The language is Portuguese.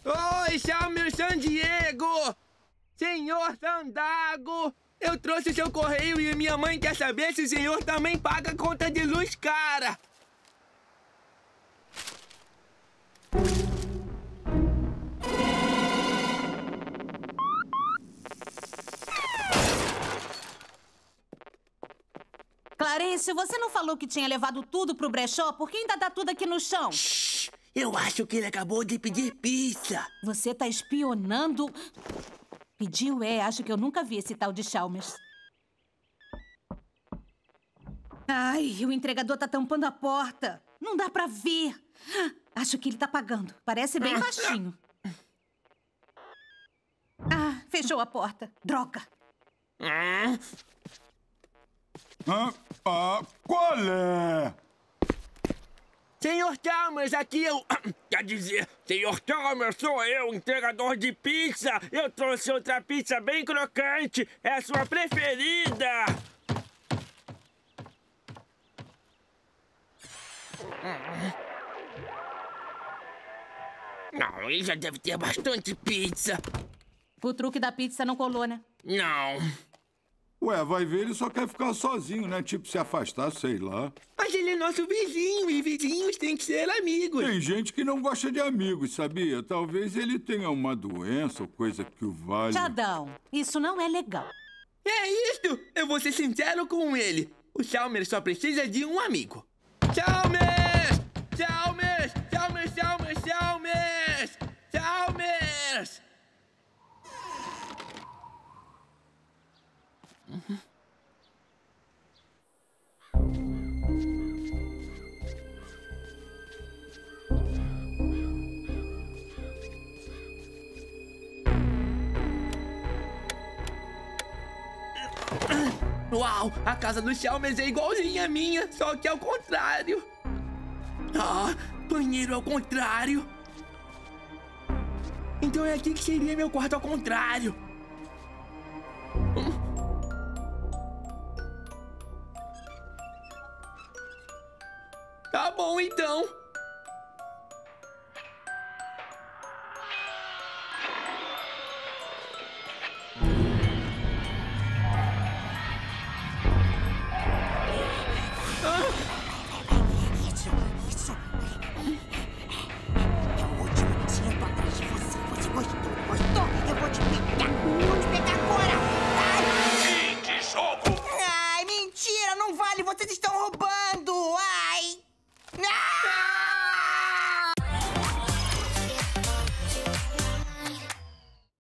Oi, Chalmers San Diego! Senhor Sandago! Eu trouxe seu correio e minha mãe quer saber se o senhor também paga conta de luz cara! Clarence, você não falou que tinha levado tudo pro brechó? Por que ainda tá tudo aqui no chão? Shhh! Eu acho que ele acabou de pedir pizza. Você tá espionando? Pediu, acho que eu nunca vi esse tal de Chalmers. Ai, o entregador tá tampando a porta. Não dá pra ver. Acho que ele tá pagando. Parece bem baixinho. Ah, fechou a porta. Droga. Qual é? Senhor Chalmers, aqui eu... Quer dizer, Senhor Chalmers, sou eu, entregador de pizza. Eu trouxe outra pizza bem crocante. É a sua preferida. Não, ele já deve ter bastante pizza. O truque da pizza não colou, né? Não. Ué, vai ver, ele só quer ficar sozinho, né? Tipo, se afastar, sei lá. Mas ele é nosso vizinho e vizinhos têm que ser amigos. Tem gente que não gosta de amigos, sabia? Talvez ele tenha uma doença ou coisa que o valha. Tchadão, isso não é legal. É isso! Eu vou ser sincero com ele. O Chalmers só precisa de um amigo. Chalmers! Chalmers! Chalmers! Chalmers! Chalmers! Chalmers! Uau! A casa do Chalmers é igualzinha à minha, só que ao contrário. Ah, banheiro ao contrário. Então é aqui que seria meu quarto ao contrário. Tá bom, então. Ai, mentira, não vale, vocês estão roubando!